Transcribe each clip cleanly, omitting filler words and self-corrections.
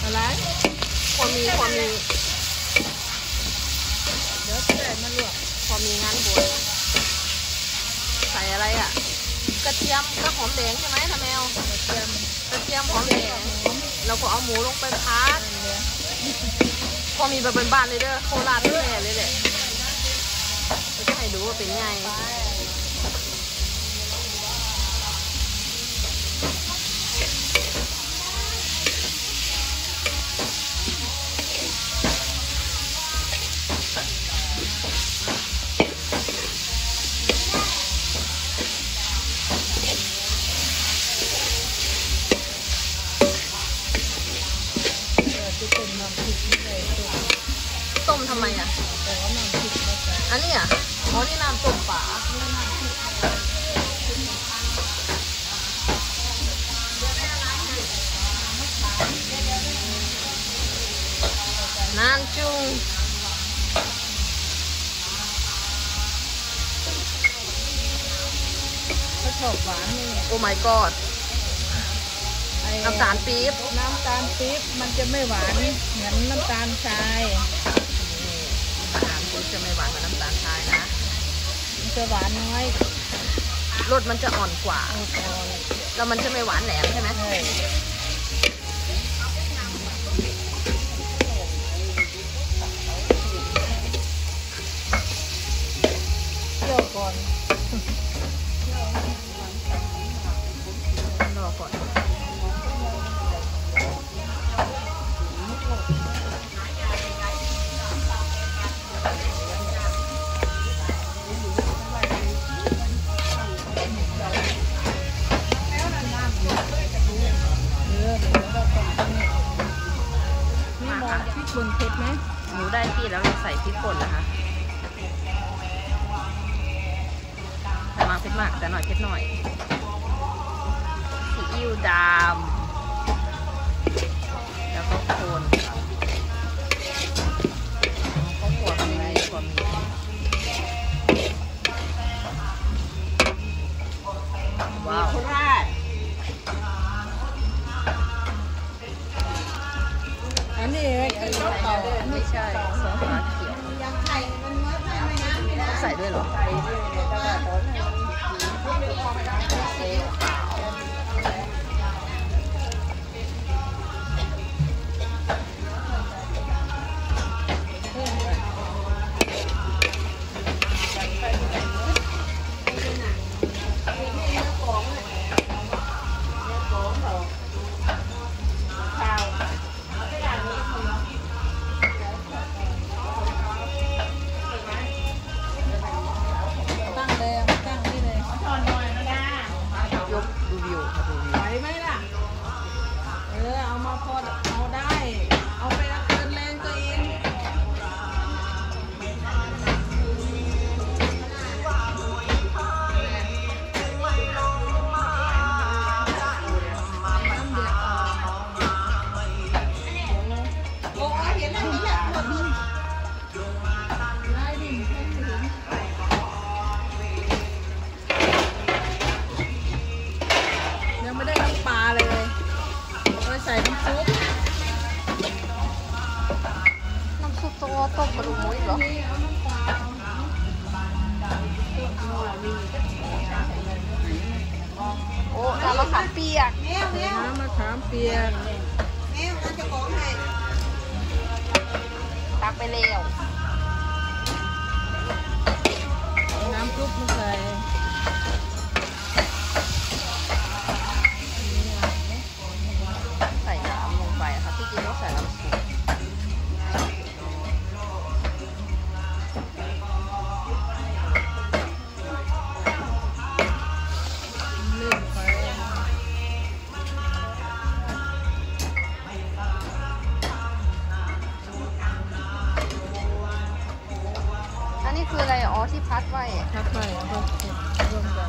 อะไรพอมีเดี๋ยวจะได้มาลวกพอมีงานบวชใส่อะไรอ่ะกระเทียมกับหอมแดงใช่ไหมทำแมวกระเทียมหอมแดงแล้วก็เอาหมูลงไปพักพอมีแบบเป็นบ้านเลยเด้อโคราชแท้เลยแหละจะให้ดูว่าเป็นไงต้มทำไมอ่ะอันนี้อ่ะอ๋อนี่น้ำต้มปลาน้ำจุ้งเขาชอบหวานนี่โอ้ my god น้ำตาลปี๊บมันจะไม่หวานเหมือนน้ำตาลทรายน้ำตาลปี๊บจะไม่หวานเหมือนน้ำตาลทรายนะมันจะหวานน้อยรสมันจะอ่อนกว่าแล้วมันจะไม่หวานแหลมใช่ไหมเคี่ยวก่อนรอก่อนบนเผ็ดไหมหมูได้ที่แล้วเราใส่พริกป่นแล้วค่ะแต่มากเผ็ดมากแต่หน่อยเผ็ดหน่อยซีอิ๊วดำแล้วก็โคนข้าวคั่วมีว้าวอันนี้ไม่ใช่ซอสฟ้าเขียวใส่ด้วยเหรอซีอิ๊วขาวต้มกระดูกหมูอีกเหรอโอ้น้ำมะขามเปียกน้ำมะขามเปียกตักไปเร็วน้ำซุปมาใส่น้ำลงไปค่ะที่จริงต้องใส่น้ำซุปคืออะไรอ๋อที่พัดไว้เอาไปรวมกัน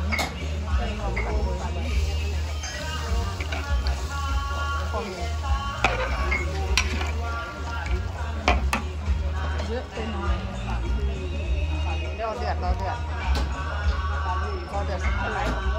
เยอะไปหน่อยเราเดือดสักครู่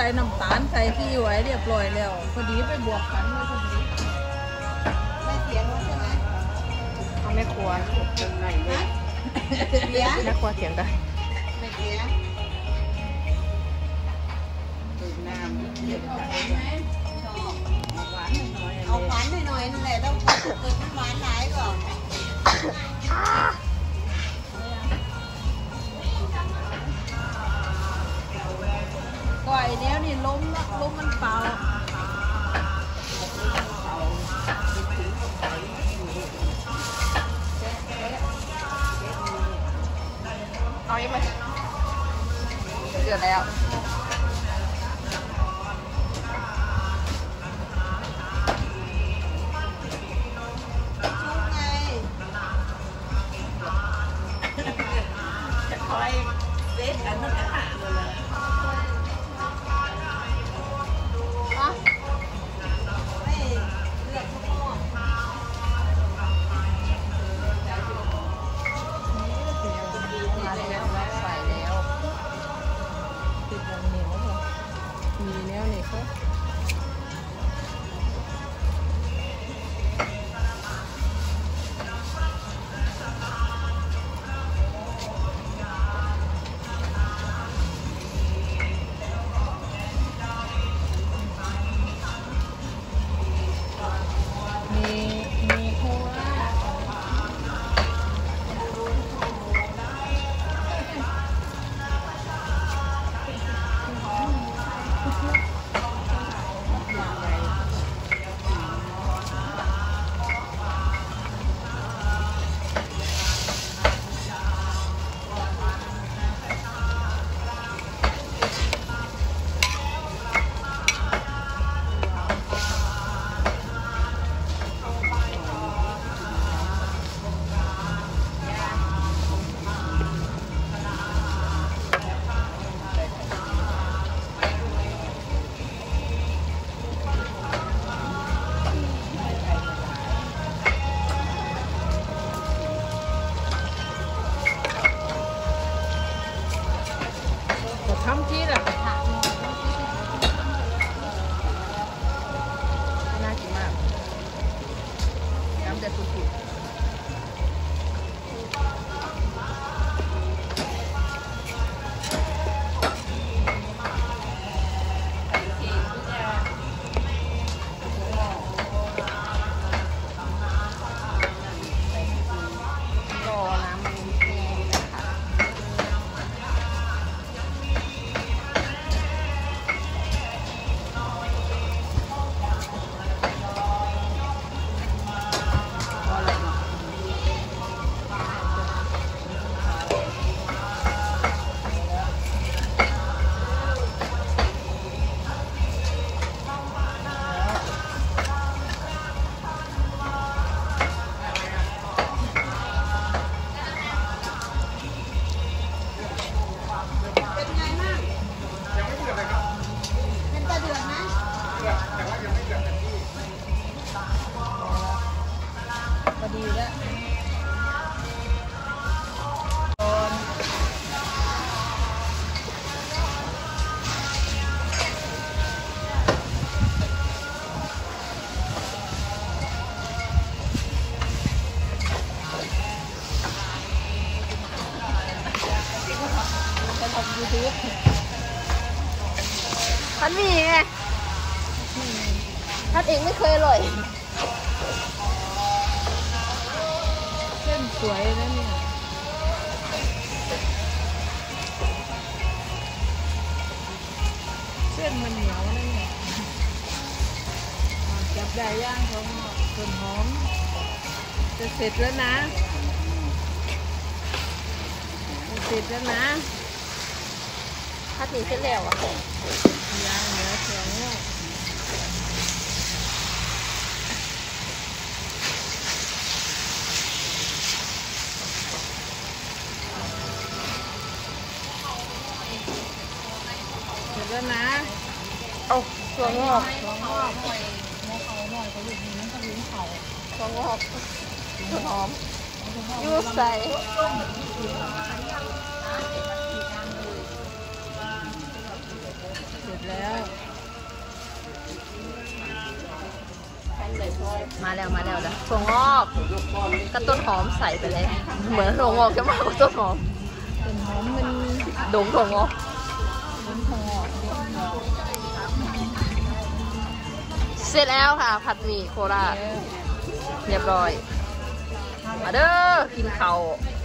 น้ำตาลใส่ซีอิ๊วไว้เรียบร้อยแล้วพอดีไปบวกกันเลยพอดีไม่เสียงใช่ไหมเขาไม่ครัวเสียแม่ครัวเถียงกันไม่เสียดื่มน้ำเอาหวานหน่อยนั่นแหละต้องเกิดมันหวานหลายก่อนก่อยเนี้ยนี่ล้มมันเปล่าเอาอีกไหมเดือดแล้วชุบไงคอยเซฟกันตั้งแต่ห่างเลยอ่ะไม่เลือกข้าวโพดมาแล้วใส่แล้วติดอย่างเหนียวพอมีแนวนี่เขา มีโคราชก็ทำที่แหละน่ากินมากน้ำแต่สุดๆรอน้ำมันแห้งนะคะพออะไรเนาะ เป็นไงบ้างยังไม่เดือดเลยครับเป็นตาเดือดนะเดือดแต่ว่ายังไม่เดือดเต็มที่พอดีแล้วจะทำยูทูบพันมีไงพันเองไม่เคยอร่อยเส้นสวยนะเนี่ยเส้นมันเหนียวนะเนี่ยจับได้ย่างเขาต้นหอมจะเสร็จแล้วนะจะเสร็จแล้วนะพัดหนีเส้นแล้วอ่ะย่างเหนือแข็งเนี่ยเสร็จแล้วนะเอาตัวงอกถั่วงอกหน่อยงอกเอาหน่อยเขาอยู่นี่มันก็ลิ้นเขาตัวงอกต้นหอมยูใส่เสร็จแล้วมาแล้วจ้ะถั่วงอกกับต้นหอมใส่ไปเลยเหมือนถั่วงอกจะมากกว่าต้นหอมต้นหอมมันดงถั่วงอกต้นหอมเสร็จแล้วค่ะผัดหมี่โคราชเรียบร้อยมาเด้อกินข้าว